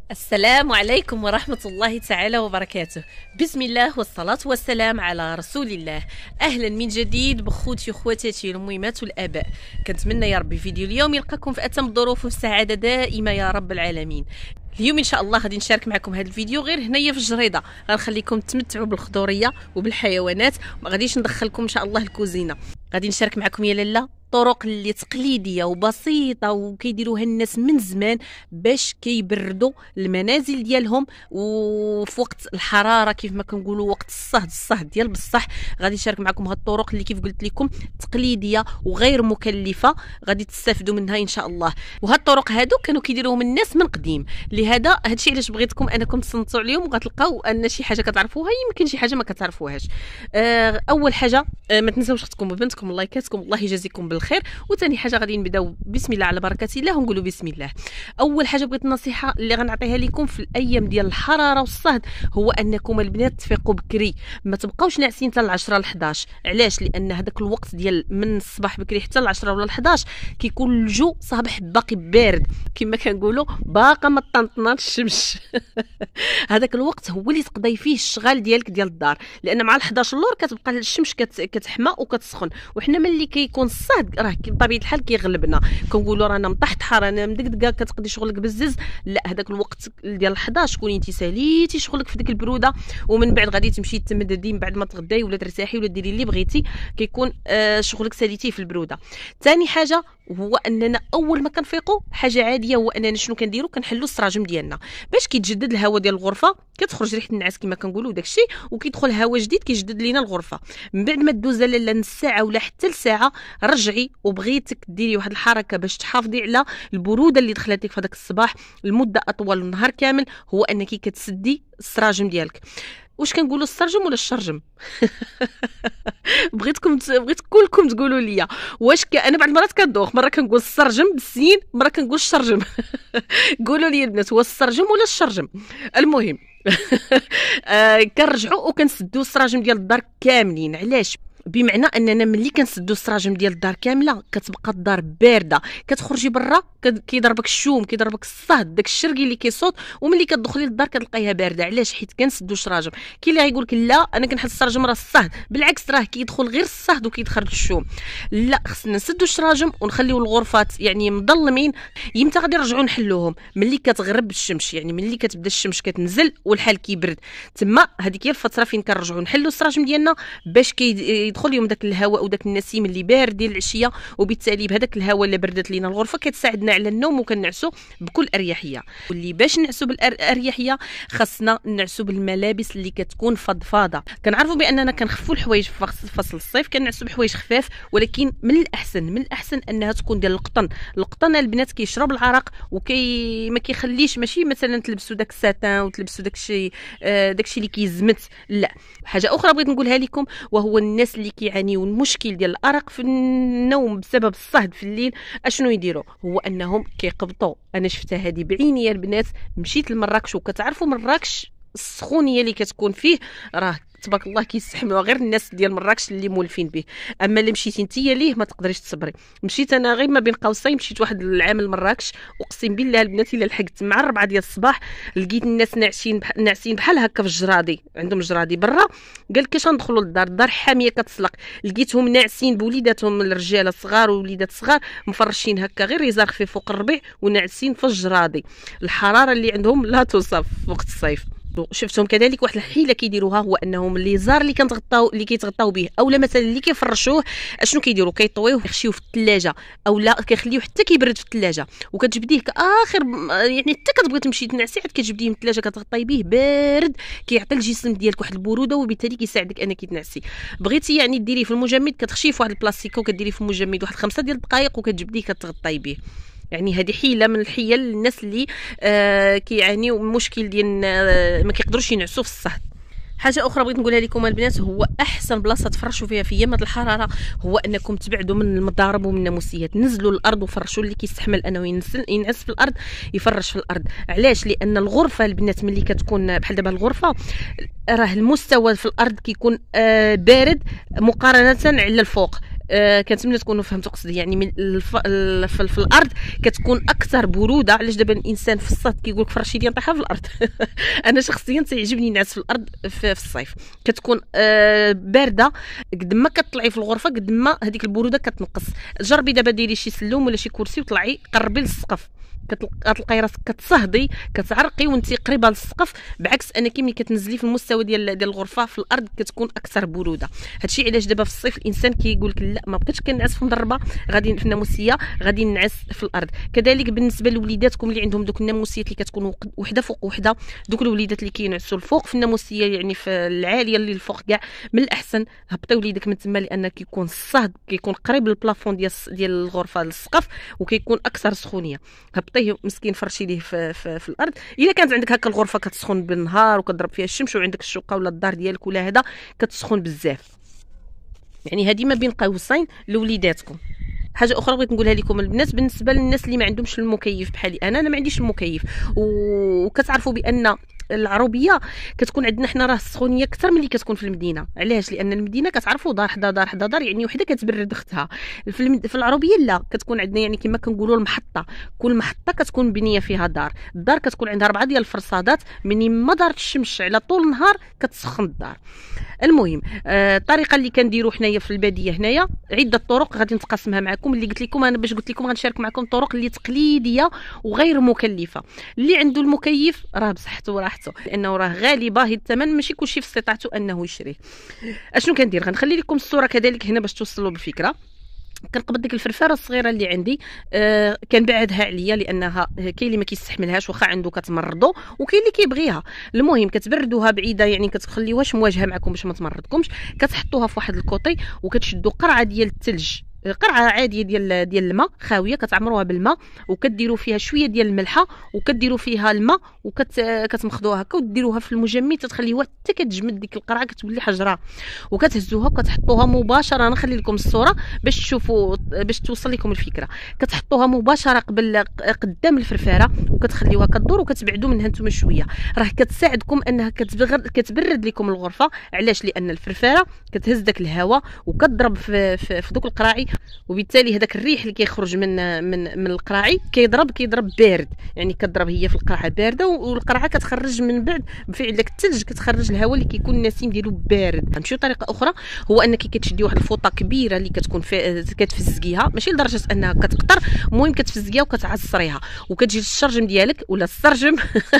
السلام عليكم ورحمة الله تعالى وبركاته. بسم الله والصلاة والسلام على رسول الله. أهلا من جديد بخوتي وخواتاتي الأميمات والآباء. كنتمنى يا ربي فيديو اليوم يلقاكم في أتم الظروف والسعادة دائمة يا رب العالمين. اليوم ان شاء الله غادي نشارك معكم هذا الفيديو غير هنايا في الجريده، غنخليكم تمتعوا بالخضوريه وبالحيوانات، ما غاديش ندخلكم ان شاء الله الكوزينه. غادي نشارك معكم يا لاله طرق اللي تقليديه وبسيطه وكيديروها الناس من زمان باش كيبردوا المنازل ديالهم وفي وقت الحراره، كيف ما كنقولوا وقت الصهد ديال بصح. غادي نشارك معكم هاد الطرق اللي كيف قلت لكم تقليديه وغير مكلفه، غادي تستافدوا منها ان شاء الله. وهاد الطرق هادو كانوا كيديروهم الناس من قديم، لهذا هادشي علاش بغيتكم انكم تصنتوا عليهم وغتلقاو ان شي حاجه كتعرفوها يمكن شي حاجه ما كتعرفوهاش. اول حاجه ما تنساوش اختكم وبنتكم ولايكاتكم، الله يجازيكم بالخير. وثاني حاجه غادي نبداو بسم الله على بركه الله ونقولوا بسم الله. اول حاجه بغيت النصيحه اللي غنعطيها لكم في الايام ديال الحراره والصهد هو انكم البنات تفيقوا بكري، ما تبقاوش ناعسين حتى ل 10 ل 11. علاش؟ لان هذاك الوقت ديال من الصباح بكري حتى ل 10 ولا ل 11 كيكون الجو صباح باقي بارد، كما كنقولوا باقا ما طنطناش الشمس. هذاك الوقت هو اللي تقضي فيه الشغال ديالك ديال الدار، لان مع ال 11 اللور كتبقى الشمس كتحمى وكتسخن، وحنا ملي كيكون الصهد راه بطبيعه الحال كيغلبنا، كنقولوا رانا مطحطحه رانا مدقدقه كتقضي شغلك بزز. لا، هذاك الوقت ديال 11 كوني انت ساليتي شغلك في ديك البروده، ومن بعد غادي تمشي تمددي من بعد ما تغداي ولا ترتاحي ولا ديري اللي بغيتي، كيكون شغلك ساليتيه في البروده. ثاني حاجه هو اننا اول ما كنفيقوا حاجه عاديه هو اننا شنو كنديروا؟ كنحلوا السراجم ديالنا باش كيتجدد الهواء ديال الغرفه، كتخرج ريحه النعاس كما كنقولوا داكشي، وكيدخل هواء جديد كيجدد لينا الغرفه. من بعد ما دوز لاله نص ساعه ولا حتى لساعه رجعي وبغيتك ديري واحد الحركه باش تحافظي على البروده اللي دخلت لك في هذاك الصباح لمده اطول النهار كامل، هو انك كتسدي السراجم ديالك. واش كنقولوا السرجم ولا الشرجم؟ بغيت كلكم تقولوا لي واش انا بعض المرات كندوخ، مره كنقول السرجم بالسين مره كنقول الشرجم. قولوا لي البنات هو السرجم ولا الشرجم؟ المهم كنرجعوا وكنسدوا السراجم ديال الدار كاملين. علاش؟ بمعنى اننا ملي كنسدوا السراجم ديال الدار كامله كتبقى الدار بارده، كتخرجي برا كيضربك الشوم كيضربك الصهد داك الشرقي اللي كيصوت، وملي كتدخلي للدار كتلقايها بارده. علاش؟ حيت كنسدوا السراجم. كاين اللي غايقول لك لا انا كنحس السراجم راه الصهد، بالعكس راه كيدخل غير الصهد وكيدخل الشوم. لا، خصنا نسدوا السراجم ونخليو الغرفات يعني مظلمين. يمتى غادي نرجعوا نحلوهم؟ ملي كتغرب الشمس، يعني ملي كتبدا الشمس كتنزل والحال كيبرد، تما هذيك هي الفتره فين كنرجعوا نحلوا السراجم ديالنا باش يدخل لهم داك الهواء وداك النسيم اللي بارد ديال العشيه، وبالتالي بهذاك الهواء اللي بردت لينا الغرفه كتساعدنا على النوم وكنعسوا بكل اريحيه. واللي باش نعسوا بالاريحيه خاصنا نعسوا بالملابس اللي كتكون فضفاضه. كنعرفوا باننا كنخفوا الحوايج في فصل الصيف، كنعسوا بحوايج خفاف، ولكن من الاحسن انها تكون ديال القطن البنات كيشرب العرق ما كيخليش، ماشي مثلا تلبسوا داك الساتان وتلبسوا داكشي اللي كيزمت. لا، حاجه اخرى بغيت نقولها لكم، وهو الناس اللي كيعانيوا المشكل ديال الارق في النوم بسبب الصهد في الليل، اشنو يديروا؟ هو انهم كيقبطوا. انا شفتها هذه بعيني يا البنات، مشيت لمراكش وكتعرفوا مراكش السخونيه اللي كتكون فيه راه تبارك الله كيستحملوا غير الناس ديال مراكش اللي مولفين به، اما اللي مشيتي نتيا ليه ما تقدريش تصبري. مشيت انا غير ما بين قوسين، مشيت واحد العام لمراكش، اقسم بالله البنات الا لحقت مع 4 ديال الصباح لقيت الناس ناعسين بحال هكا في الجرادي، عندهم جرادي برا، قال لك اش ندخلوا للدار، الدار حاميه كتسلق، لقيتهم ناعسين بوليداتهم الرجاله صغار ووليدات صغار مفرشين هكا غير يزار خفيف فوق الربيع وناعسين في الجرادي. الحراره اللي عندهم لا توصف وقت الصيف. شفتهم كذلك واحد الحيله كيديروها، هو انهم اللي زار اللي كيتغطاو به، اولا مثلا اللي كيفرشوه اشنو كيديروا؟ كيطويوه يخشيوه في الثلاجه، او لا كيخليوه حتى كيبرد في الثلاجه، وكتجبديه اخر يعني حتى كتبغي تمشي تنعسي عاد كتجبديه من الثلاجه كتغطي به بارد، كيعطي الجسم ديالك واحد البروده وبالتالي كيساعدك انك تنعسي. بغيتي يعني ديريه في المجمد كتخشيه في واحد البلاستيكه وكديريه في المجمد واحد 5 ديال الدقائق وكتجبديه كتغطي به. يعني هذه حيله من الحيل للناس اللي كيعانيوا من مشكل ديال ما كيقدروش ينعسوا في الصهد. حاجه اخرى بغيت نقولها لكم البنات، هو احسن بلاصه تفرشوا فيها في ايامات الحراره هو انكم تبعدوا من المضارب ومن الناموسيات، نزلوا الارض وفرشوا. اللي كيستحمل انه ينعس في الارض يفرش في الارض. علاش؟ لان الغرفه البنات ملي كتكون بحال دابا الغرفه راه المستوى في الارض كيكون بارد مقارنه على الفوق. كنتمنى تكونوا فهمتوا قصدي. يعني من في الارض كتكون اكثر بروده. علاش دابا الانسان في الصهد كيقول لك فرشي ديال نطيحها في الارض انا شخصيا تيعجبني نعس في الارض في الصيف. كتكون بارده، قد ما كتطلعي في الغرفه قد ما هذيك البروده كتنقص. جربي دابا ديري شي سلوم ولا شي كرسي وطلعي قربي للسقف، كتلقاي راسك كتصهدي كتعرقي وانت قريبه للسقف، بعكس انك ملي كتنزلي في المستوى ديال الغرفه في الارض كتكون اكثر بروده. هادشي علاش دابا في الصيف الانسان كيقول لك لا ما بقيتش كنعس في مدربه، غادي في الناموسيه غادي نعس في الارض. كذلك بالنسبه لوليداتكم اللي عندهم دوك الناموسيات اللي كتكون وحده فوق وحده، دوك الوليدات اللي كينعسوا الفوق في الناموسيه يعني في العاليه اللي الفوق كاع، من الاحسن هبطي وليدك من تما، لان كيكون الصهد كيكون قريب للبلافون ديال الغرفه للسقف وكيكون اكثر سخونيه. هبطيه مسكين فرشي ليه في الارض. الا كانت عندك هكا الغرفه كتسخن بالنهار وكضرب فيها الشمس وعندك الشقه ولا الدار ديالك ولا هذا كتسخن بزاف، يعني هذه ما بين قوسين لوليداتكم. حاجه اخرى بغيت نقولها لكم البنات، بالنسبه للناس اللي ما عندهمش المكيف بحالي انا ما عنديش المكيف، وكتعرفوا بان العربيه كتكون عندنا حنا راه السخونيه اكثر من اللي كتكون في المدينه. علاش؟ لان المدينه كتعرفوا دار حدا دار حدا دار، يعني وحده كتبرد اختها. في العربيه لا، كتكون عندنا يعني كما كنقولوا المحطه، كل محطه كتكون بنيه فيها دار. الدار كتكون عندها 4 ديال الفرصادات، مني ما دارت الشمس على طول النهار كتسخن الدار. المهم الطريقه اللي كنديروا حنايا في الباديه هنايا عده طرق غادي نتقاسمها معكم. اللي قلت لكم انا باش قلت لكم غنشارك معكم الطرق اللي تقليديه وغير مكلفه. اللي عنده المكيف راه بصحته وراحته، لانه راه غالي باهي الثمن، ماشي كلشي في استطاعته انه يشريه. اشنو كندير؟ غنخلي لكم الصوره كذلك هنا باش توصلوا بالفكره. كنقبض ديك الفرفاره الصغيره اللي عندي، كنبعدها عليا لانها كاين اللي ما كيستحملهاش واخا عنده كتمرضوا، وكاين اللي كيبغيها. المهم كتبردوها بعيده، يعني كتخليوهاش مواجهه معكم باش ما تمرضكمش. كتحطوها في واحد الكوطي وكتشدوا قرعه ديال الثلج، قرعه عاديه ديال الماء خاويه، كتعمروها بالماء وكديروا فيها شويه ديال الملحه وكديروا فيها الماء وكتمخدوها هكا وديروها في المجمد، تتخليوها حتى كتجمد ديك القرعه كتولي حجره، وكتهزوها وكتحطوها مباشره. نخلي لكم الصوره باش تشوفوا باش توصل لكم الفكره. كتحطوها مباشره قدام الفرفاره وكتخليوها كدور وكتبعدوا منها نتوما شويه. راه كتساعدكم انها كتبرد لكم الغرفه. علاش؟ لان الفرفاره كتهز داك الهواء وكتضرب في دوك القراعي، وبالتالي هذاك الريح اللي كيخرج من القراعي كيضرب بارد، يعني كتضرب هي في القرعه بارده والقرعه كتخرج من بعد بفعل داك الثلج كتخرج الهواء اللي كيكون النسيم ديالو بارد. نمشيو طريقه اخرى، هو انك كتشدي واحد الفوطه كبيره اللي كتكون كتفزقيها، ماشي لدرجه انها كتقطر، المهم كتفزقيها وكتعصريها وكتجي للشرجم ديالك ولا السرجم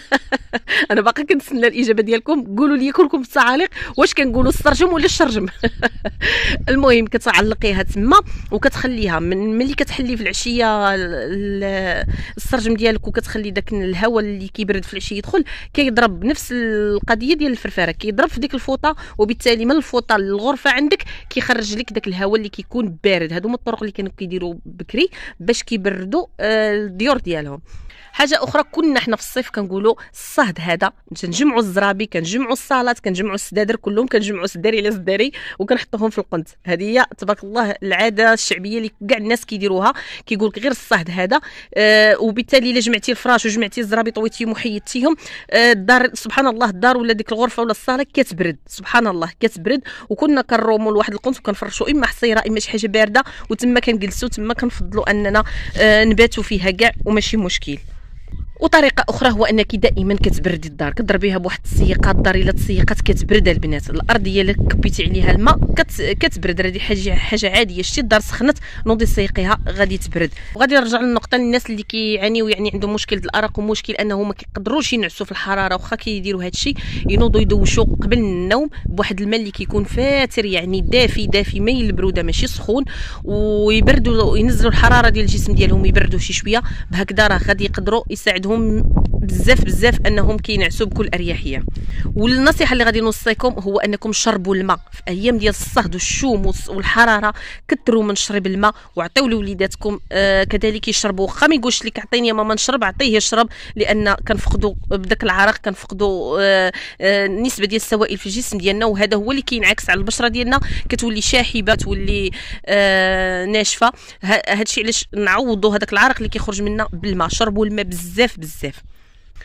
انا باقي كنتسنى الاجابه ديالكم. قولوا لي كلكم في التعاليق واش كنقولوا السرجم ولا الشرجم المهم كتعلقيها تما وكتخليها ملي كتحلي في العشيه السرجم ديالك وكتخلي داك الهواء اللي كيبرد في العشيه يدخل، كيضرب نفس القضيه ديال الفرفاره، كيضرب في ديك الفوطه، وبالتالي من الفوطه للغرفه عندك كيخرج لك داك الهواء اللي كيكون بارد. هادو هما الطرق اللي كانوا كيديروا بكري باش كيبردوا الديور ديالهم. حاجه اخرى، كنا حنا في الصيف كنقولوا الصهد هذا كنجمعوا الزرابي، كنجمعوا الصالات، كنجمعوا السدادر كلهم، كنجمعوا سداري على سداري وكنحطوهم في القنت. هذه هي تبارك الله العاده الشعبيه اللي كاع الناس كيديروها. كيقول لك غير الصهد هذا، وبالتالي الا جمعتي الفراش وجمعتي الزرابي طويتيهم وحيدتيهم، الدار سبحان الله الدار ولا ديك الغرفه ولا الصاله كتبرد، سبحان الله كتبرد. وكنا كنروموا لواحد القنت وكنفرشوا اما حصيره اما شي حاجه بارده، وتما كنجلسوا تما كنفضلوا اننا نباتوا فيها كاع وماشي مشكل. وطريقه اخرى هو انك دائما كتبردي الدار، كضربيها بواحد السيقه. الدار الا تسيقات كتبرد البنات. الارضيه الا كبيتي عليها الماء كتبرد، هذه حاجه عاديه. شتي الدار سخنت نوضي سيقيها غادي تبرد. وغادي نرجع للنقطه للناس اللي كيعانيو يعني عندهم مشكل الارق ومشكل انهم ما كيقدروش ينعسوا في الحراره، واخا كيديروا هذا الشيء ينوضوا يدوشوا قبل النوم بواحد الماء اللي كيكون فاتر، يعني دافي مايل البروده ماشي سخون، ويبردوا وينزلوا الحراره ديال الجسم ديالهم يبردوا شي شويه. بهكذا راه غادي يقدروا يساعدهم بزاف انهم كينعسوا بكل اريحيه. والنصيحه اللي غادي نوصيكم هو انكم شربوا الماء في ايام ديال الصهد والشوم والحراره. كثروا من شرب الماء وعطيو لوليداتكم كذلك يشربوا. واخا ما يقولش لك عطيني يا ماما نشرب، عطيه يشرب، لان كنفقدوا بداك العرق، كنفقدوا نسبه ديال السوائل في الجسم ديالنا، وهذا هو اللي كينعكس على البشره ديالنا، كتولي شاحبه، تولي ناشفه. هادشي علاش نعوضوا هذاك العرق اللي كيخرج منا بالماء. شربوا الماء بزاف.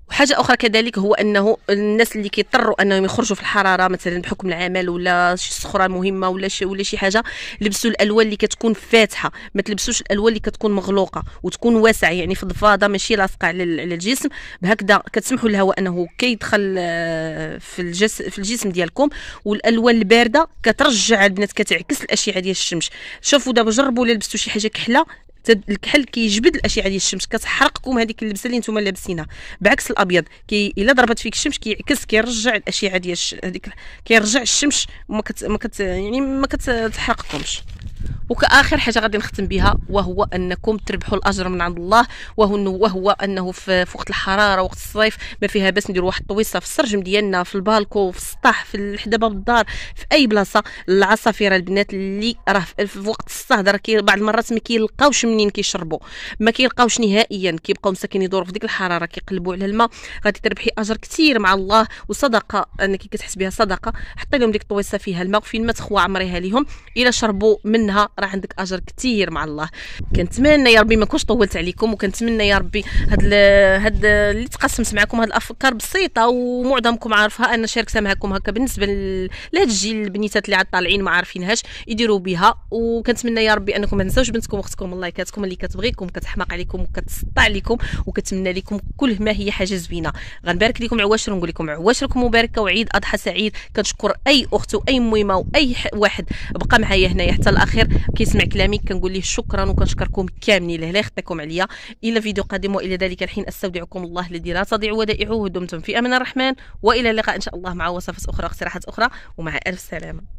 وحاجه اخرى كذلك هو انه الناس اللي كيضطروا انهم يخرجوا في الحراره مثلا بحكم العمل ولا شي سخره مهمه ولا شي حاجه، لبسوا الالوان اللي كتكون فاتحه، ما تلبسوش الالوان اللي كتكون مغلوقه وتكون واسعه يعني فضفاضه ماشي لاصقه على الجسم. بهكذا كتسمحوا للهواء انه كيدخل في الجسم ديالكم. والالوان البارده كترجع البنات كتعكس الاشعه ديال الشمس. شوفوا دابا جربوا لبسوا شي حاجه كحله، الكحل كيجبد الاشعه ديال الشمس، كتحرقكم هذيك اللبسه اللي نتوما لابسينها، بعكس الابيض الا ضربت فيك الشمس كيعكس كيرجع الاشعه ديال هذيك، كيرجع الشمس يعني ما كتحرقكمش. وكاخر حاجه غادي نختم بها وهو انكم تربحوا الاجر من عند الله، وهو انه في وقت الحراره وقت الصيف ما فيها باس نديروا واحد الطويصه في السرجم ديالنا، في البالكو، في السطح، في حدا باب الدار، في اي بلاصه. العصافير البنات اللي راه في وقت الصهد بعض المرات ما كيلقاوش منين كيشربوا، ما كيلقاوش نهائيا، كيبقاو مساكين يدوروا في ديك الحراره كيقلبوا على الماء. غادي تربحي اجر كثير مع الله وصدقه، انك كتحس بها صدقه. حطي لهم ديك الطويصه فيها الماء، فين ما تخوى عمريها لهم، الا شربوا منها راه عندك اجر كثير مع الله. كنتمنى يا ربي ما كنتش طولت عليكم، وكنتمنى يا ربي هاد اللي تقسمت معكم هاد الافكار بسيطه ومعظمكم عارفها، انا شاركتها معكم هكا بالنسبه لهاد الجيل البنيتات اللي عاد طالعين ما عارفينهاش يديروا بها. وكنتمنى يا ربي انكم ما تنساوش بنتكم واختكم اللايكاتكم اللي كتبغيكم كتحماق عليكم وكتسطع عليكم، وكتمنى لكم كل ما هي حاجه زوينه. غنبارك لكم عواشر ونقول لكم عواشركم مباركه وعيد اضحى سعيد. كنشكر اي اخت واي ميمه واي واحد بقى معايا هنايا حتى الاخر كيسمع كلامي، كنقول ليه شكرا وكنشكركم كاملين. الله يخطيكم عليا. الى فيديو قادم والى ذلك الحين استودعكم الله الذي لا تضيع ودائعه. دمتم في امان الرحمن، والى اللقاء ان شاء الله مع وصفات اخرى واقتراحات اخرى، ومع الف سلامه.